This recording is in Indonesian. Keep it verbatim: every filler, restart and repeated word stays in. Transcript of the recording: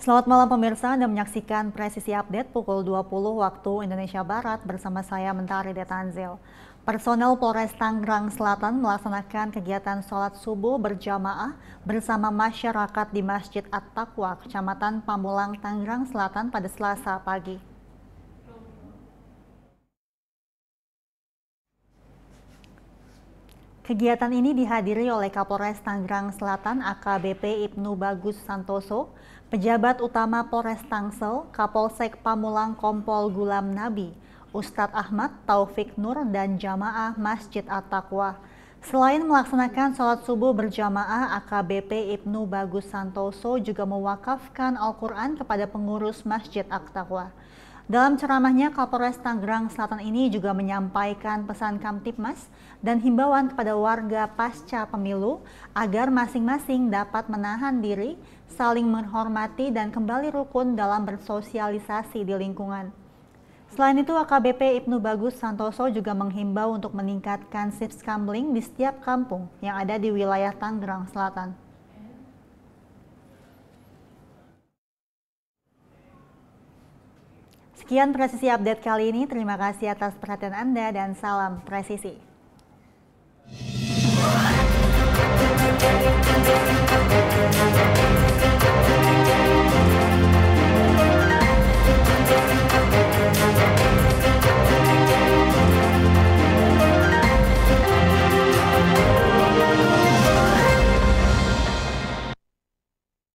Selamat malam pemirsa, Anda menyaksikan Presisi Update pukul dua puluh waktu Indonesia Barat bersama saya Mentari Detanzil. Personel Polres Tangerang Selatan melaksanakan kegiatan sholat subuh berjamaah bersama masyarakat di Masjid At-Taqwa, Kecamatan Pamulang, Tangerang Selatan pada Selasa pagi. Kegiatan ini dihadiri oleh Kapolres Tangerang Selatan A K B P Ibnu Bagus Santoso, Pejabat Utama Polres Tangsel, Kapolsek Pamulang Kompol Gulam Nabi, Ustadz Ahmad Taufik Nur, dan jamaah Masjid At-Taqwa. Selain melaksanakan sholat subuh berjamaah, A K B P Ibnu Bagus Santoso juga mewakafkan Al-Quran kepada pengurus Masjid At-Taqwa. Dalam ceramahnya, Kapolres Tangerang Selatan ini juga menyampaikan pesan Kamtibmas dan himbauan kepada warga pasca pemilu agar masing-masing dapat menahan diri, saling menghormati, dan kembali rukun dalam bersosialisasi di lingkungan. Selain itu, A K B P Ibnu Bagus Santoso juga menghimbau untuk meningkatkan sipskamling di setiap kampung yang ada di wilayah Tangerang Selatan. Sekian Presisi Update kali ini, terima kasih atas perhatian Anda dan salam presisi.